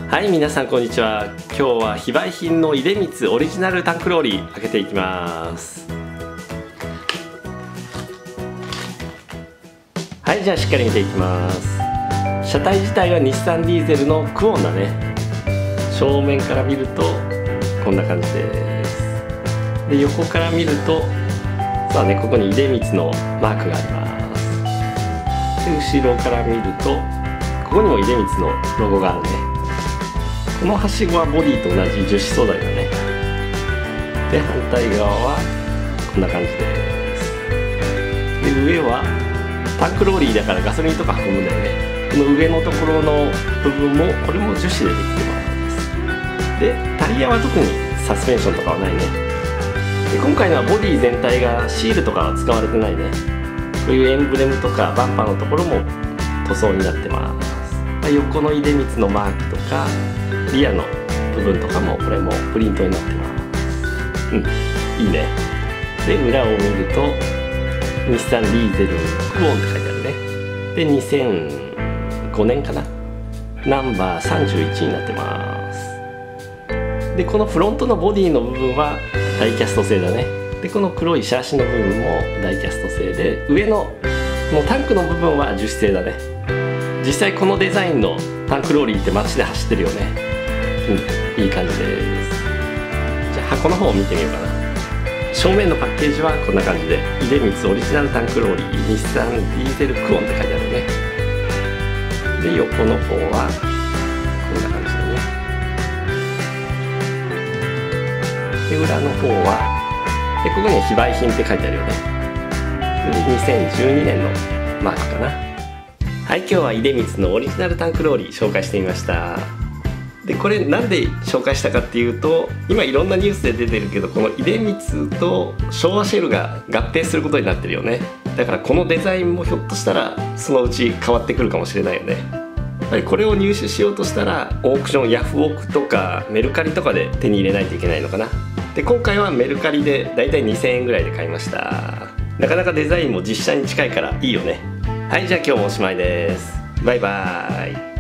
はい、皆さんこんにちは。今日は非売品の出光オリジナルタンクローリー開けていきます。はい、じゃあしっかり見ていきます。車体自体は日産ディーゼルのクオンだね。正面から見るとこんな感じです。で、横から見るとさあね、ここに出光のマークがあります。で、後ろから見るとここにも出光のロゴがあるね。このはしごはボディと同じ樹脂素材だね。で、反対側はこんな感じです。で、上はタンクローリーだからガソリンとか運ぶんだよね。この上のところの部分もこれも樹脂でできてます。で、タイヤは特にサスペンションとかはないね。で、今回のはボディ全体がシールとかは使われてないね。こういうエンブレムとかバンパーのところも塗装になってます。横の出光のマークとかリアの部分とかもこれもプリントになってます。いいね。で、裏を見ると日産ディーゼルクオンって書いてあるね。で、2005年かな、ナンバー31になってます。で、このフロントのボディの部分はダイキャスト製だね。で、この黒いシャーシの部分もダイキャスト製で、上のこのタンクの部分は樹脂製だね。実際このデザインのタンクローリーって街で走ってるよね。いい感じです。じゃあ箱の方を見てみようかな。正面のパッケージはこんな感じで、出光オリジナルタンクローリー日産ディーゼルクオンって書いてあるね。で、横の方はこんな感じでね。で、裏の方はで、ここに非売品って書いてあるよね。で、2012年のマークかな。はい、今日は出光のオリジナルタンクローリー紹介してみました。で、これなんで紹介したかっていうと、今いろんなニュースで出てるけど、この出光と昭和シェルが合併することになってるよね。だからこのデザインもひょっとしたらそのうち変わってくるかもしれないよね。やっぱりこれを入手しようとしたらオークション、ヤフオクとかメルカリとかで手に入れないといけないのかな。で、今回はメルカリでだいたい2000円ぐらいで買いました。なかなかデザインも実写に近いからいいよね。はい、じゃあ今日もおしまいです。バイバーイ。